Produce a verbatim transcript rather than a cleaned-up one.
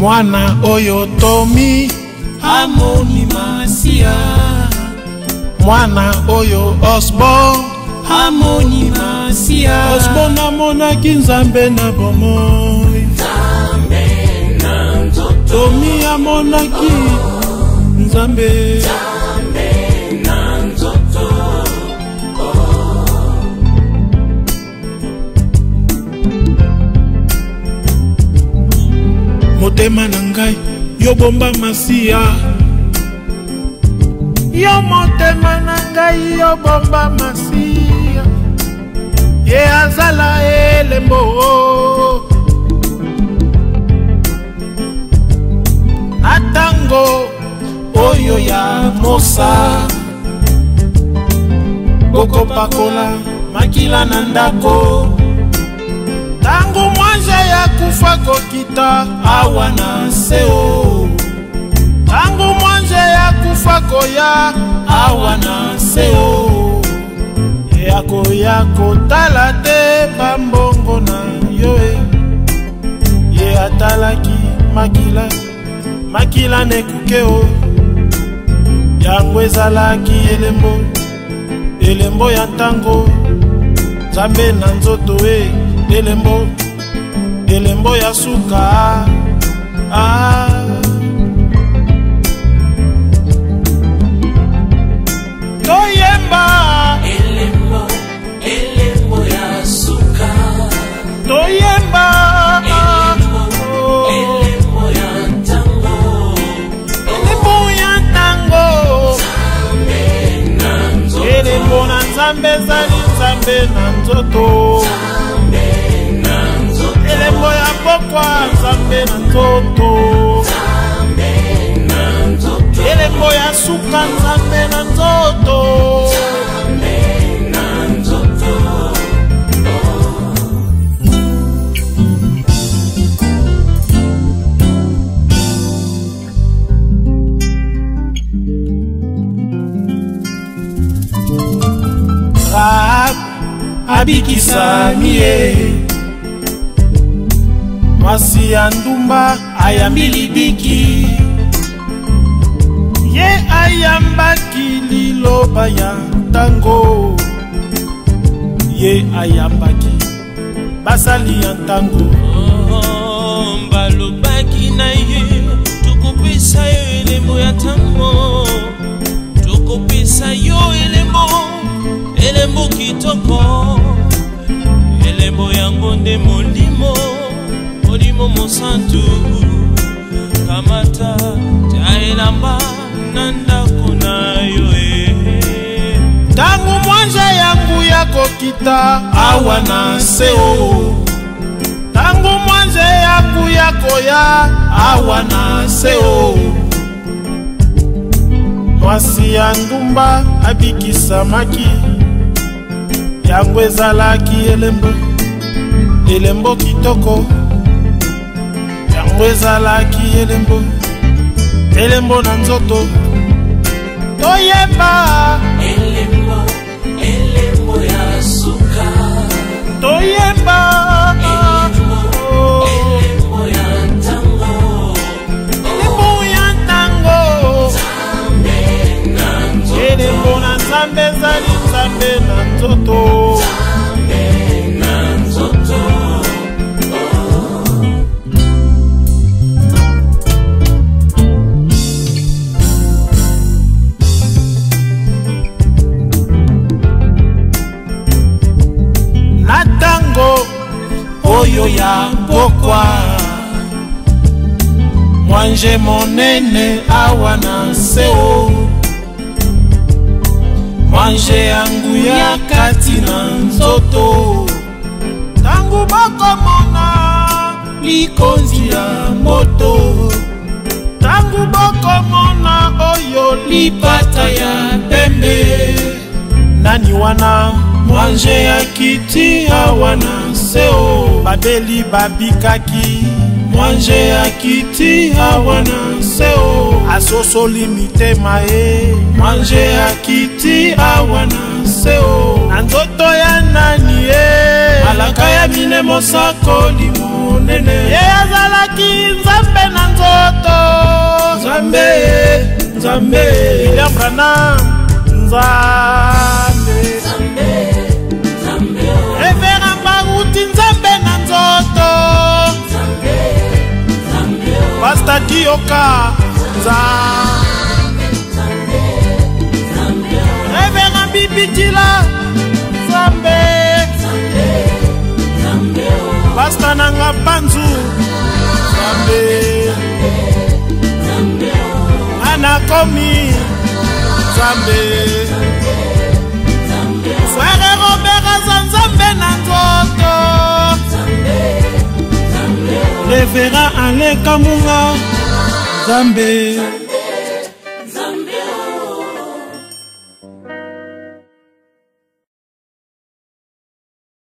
mwana oyo Tomi amoni Masia, mwana oyo Osborn amoni Masia. Osborn amonaki Nzambe na bomoi, Nzambe na nzoto. Tomi amonaki Nzambe, Nzambe na nzoto. motema na ngai yo bomba Masia, yo motema na ngai yo bomba Masia, ye azala elembo na tango oyo ya mosa, bokopakola makila na ndako. Tangu mwanje ya kufa kokita awa na seo, tangu mwanje ya kufa koya awa na seo, yako yako tala te bambongo na yoe, ye atalaki makila makila nekukeo, yango ezalaki elembo elembo ya ntango. Nzambe na nzoto e elembo elembo ya suka. Ah. Toyemba Elembo, elembo ya suka. Toyemba Elembo, elembo ya ntango. elembo ya ntango. Nzambe na nzoto. Elembo na Nzambe zali Nzambe na nzoto. Nzambe na nzoto. Elembo ya pokwa Nzambe na nzoto. Nzambe na nzoto. Elembo ya suka Nzambe na nzoto. Nzambe na nzoto. Rahab abikisa mie, mwasi ya ndumba ayambi libiki, ye ayambaki liloba ya ntango, ye ayambaki basali ya ntango. Oh, balobaki na ye tokopesa yo elembo ya ntango, tokopesa yo elembo elembo kitoko, elembo yango nde molimo molimo mosantu. Kamata taelamba na ndako na yo e. Tangu mwanje yangu ya kokita awa na seo, tangu mwanje yangu ya koya awa na seo, mwasi ya ndumba abikisa maki, yango ezalaki elembo elembo kitoko, yango ezalaki elembo elembo na nzoto. Toyemba Elembo, elembo ya suka. Toyemba Elembo, elembo ya ntango. elembo ya ntango. Nzambe na nzoto. Elembo na Nzambe zali Nzambe na nzoto. Nzambe na nzoto. Na tango oyo ya pokwa, mwanje monene awa na seo, mwanje yangu ya kati na nzoto. Tangu bokomona likonzi ya moto, tangu bokomona oyo lipata ya pembe, nani wana mwanje ya kiti awa na seo, babeli babikaki mwanje ya kiti awa na seo, asosoli mitema e mwanje ya kiti awa na seo, na nzoto ya nani e malaka ya mine mosakoli munene ye azalaki nzambe na nzoto nzambe nzambe William Branham nzambe Reverend Baruti nzambe na nzoto Pastor Dioka nzambe Reverend Bibi Jila nzambe Pastor Nanga Panzu nzambe Anakomi nzambe Frère Robert Azanzambe na nzoto Reverend Alain Kamunga nzambe